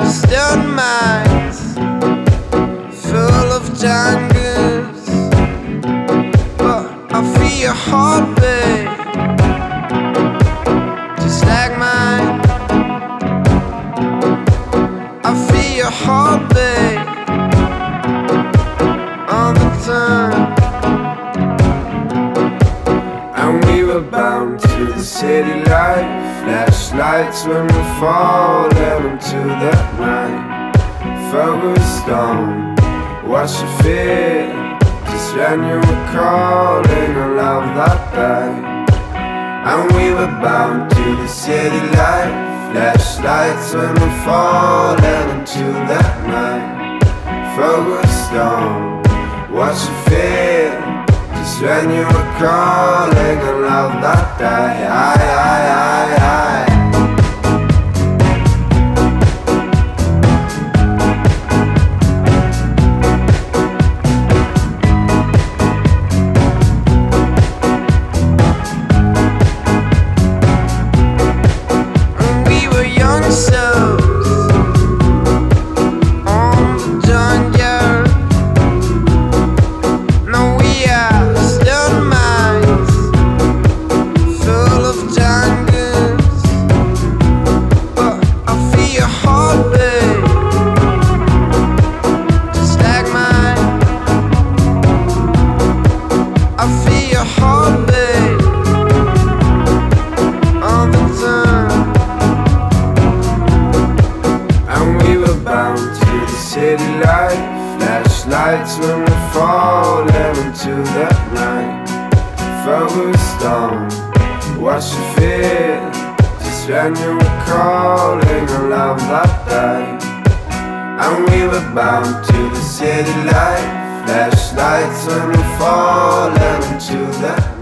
stone mines full of jungles, but I feel your heartbeat just like mine. I feel your heartbeat all the time. And we were bound to the city life, flashlights when we fall into the night. Focused on what you feel, just when you were calling a love that day. And we were bound to the city life, flashlights when we fall into the night. Focused on what you feel, just when you were calling a love that day. I city life, flashlights when we fall into the night. Focused on what you feel, just when you were calling a love that day. And we were bound to the city life, flashlights when we fall into the